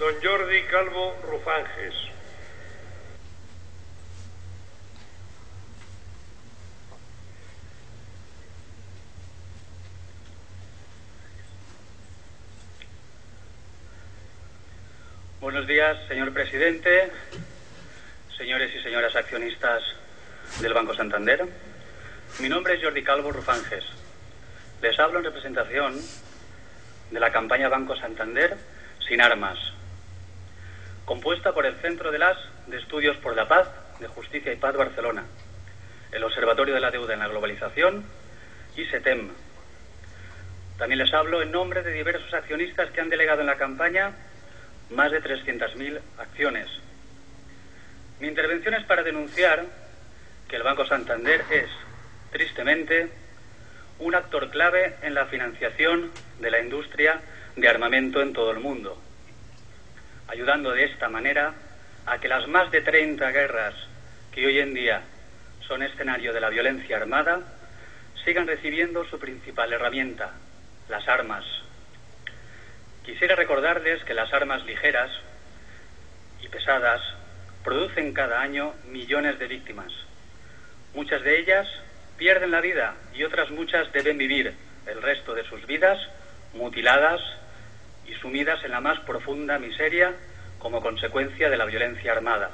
don Jordi Calvo Rufanges. Buenos días, señor presidente, señores y señoras accionistas del Banco Santander. Mi nombre es Jordi Calvo Rufanges. Les hablo en representación de la campaña Banco Santander Sin Armas, compuesta por el Centro de Estudios por la Paz, de Justicia y Paz Barcelona, el Observatorio de la Deuda en la Globalización y SETEM. También les hablo en nombre de diversos accionistas que han delegado en la campaña más de 300.000 acciones. Mi intervención es para denunciar que el Banco Santander es, tristemente, un actor clave en la financiación de la industria de armamento en todo el mundo, ayudando de esta manera a que las más de 30 guerras que hoy en día son escenario de la violencia armada sigan recibiendo su principal herramienta, las armas. Quisiera recordarles que las armas ligeras y pesadas producen cada año millones de víctimas. Muchas de ellas pierden la vida y otras muchas deben vivir el resto de sus vidas mutiladas y sumidas en la más profunda miseria como consecuencia de la violencia armada.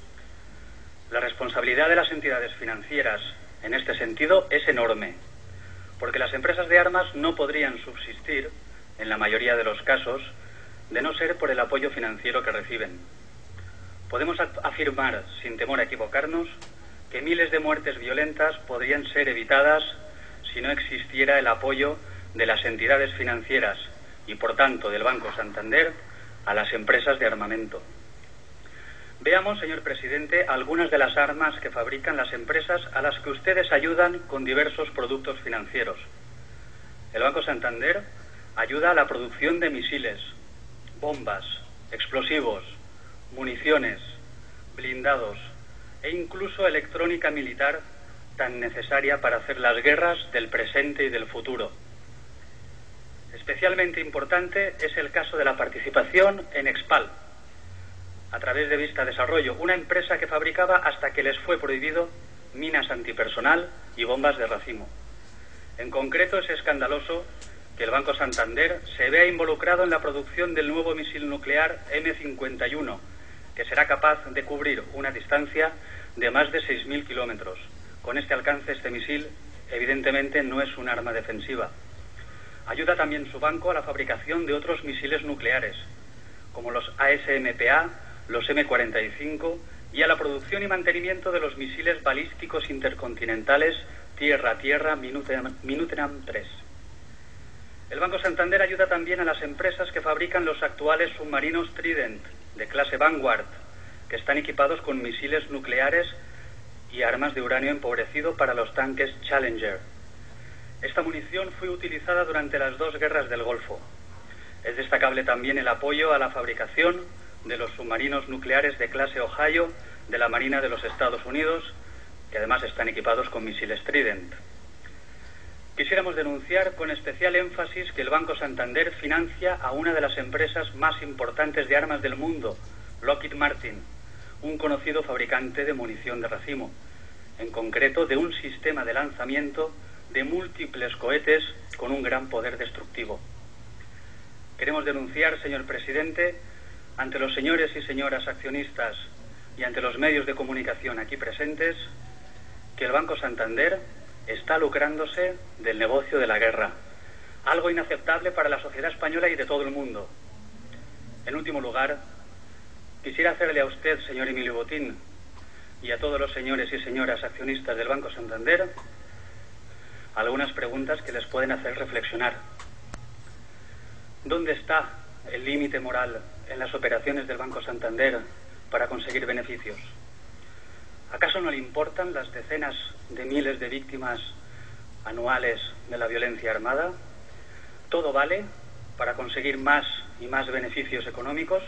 La responsabilidad de las entidades financieras en este sentido es enorme, porque las empresas de armas no podrían subsistir en la mayoría de los casos, de no ser por el apoyo financiero que reciben. Podemos afirmar, sin temor a equivocarnos, que miles de muertes violentas podrían ser evitadas si no existiera el apoyo de las entidades financieras y, por tanto, del Banco Santander a las empresas de armamento. Veamos, señor presidente, algunas de las armas que fabrican las empresas a las que ustedes ayudan con diversos productos financieros. El Banco Santander ayuda a la producción de misiles, bombas, explosivos, municiones, blindados e incluso electrónica militar tan necesaria para hacer las guerras del presente y del futuro. Especialmente importante es el caso de la participación en Expal, a través de Vista Desarrollo, una empresa que fabricaba hasta que les fue prohibido minas antipersonal y bombas de racimo. En concreto, es escandaloso que el Banco Santander se vea involucrado en la producción del nuevo misil nuclear M51, que será capaz de cubrir una distancia de más de 6.000 kilómetros. Con este alcance, este misil, evidentemente, no es un arma defensiva. Ayuda también su banco a la fabricación de otros misiles nucleares, como los ASMPA, los M45, y a la producción y mantenimiento de los misiles balísticos intercontinentales Tierra-Tierra Minuteman III. El Banco Santander ayuda también a las empresas que fabrican los actuales submarinos Trident, de clase Vanguard, que están equipados con misiles nucleares y armas de uranio empobrecido para los tanques Challenger. Esta munición fue utilizada durante las dos guerras del Golfo. Es destacable también el apoyo a la fabricación de los submarinos nucleares de clase Ohio de la Marina de los Estados Unidos, que además están equipados con misiles Trident. Quisiéramos denunciar con especial énfasis que el Banco Santander financia a una de las empresas más importantes de armas del mundo, Lockheed Martin, un conocido fabricante de munición de racimo, en concreto de un sistema de lanzamiento de múltiples cohetes con un gran poder destructivo. Queremos denunciar, señor presidente, ante los señores y señoras accionistas y ante los medios de comunicación aquí presentes, que el Banco Santander está lucrándose del negocio de la guerra, algo inaceptable para la sociedad española y de todo el mundo. En último lugar, quisiera hacerle a usted, señor Emilio Botín, y a todos los señores y señoras accionistas del Banco Santander, algunas preguntas que les pueden hacer reflexionar. ¿Dónde está el límite moral en las operaciones del Banco Santander para conseguir beneficios? ¿Acaso no le importan las decenas de miles de víctimas anuales de la violencia armada? ¿Todo vale para conseguir más y más beneficios económicos?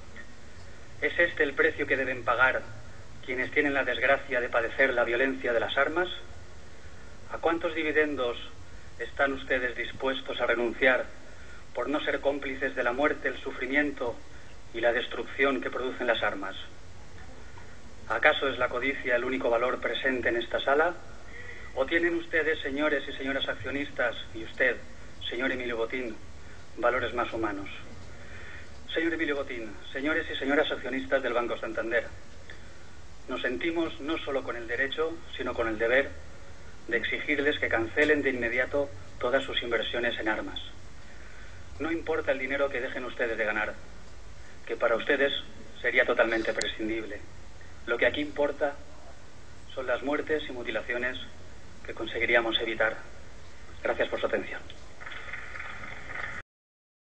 ¿Es este el precio que deben pagar quienes tienen la desgracia de padecer la violencia de las armas? ¿A cuántos dividendos están ustedes dispuestos a renunciar por no ser cómplices de la muerte, el sufrimiento y la destrucción que producen las armas. ¿Acaso es la codicia el único valor presente en esta sala? ¿O tienen ustedes, señores y señoras accionistas, y usted, señor Emilio Botín, valores más humanos? Señor Emilio Botín, señores y señoras accionistas del Banco Santander, nos sentimos no solo con el derecho, sino con el deber de exigirles que cancelen de inmediato todas sus inversiones en armas. No importa el dinero que dejen ustedes de ganar, que para ustedes sería totalmente prescindible. Lo que aquí importa son las muertes y mutilaciones que conseguiríamos evitar. Gracias por su atención.